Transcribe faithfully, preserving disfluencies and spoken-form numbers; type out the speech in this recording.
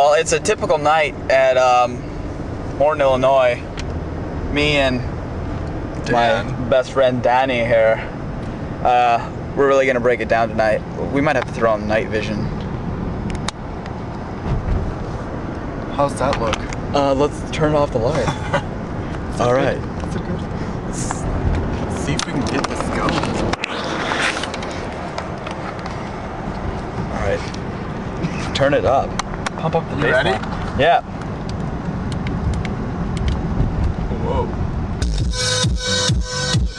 Well, it's a typical night at um, Morton, Illinois. Me and Dan. my best friend Danny here. Uh, we're really gonna break it down tonight. We might have to throw on night vision. How's that look? Uh, let's turn off the light. All right. Good. That's a good. Let's, let's see if we can get this going. All right. Turn it up. Pump up the bass. You ready? line. Yeah. Whoa.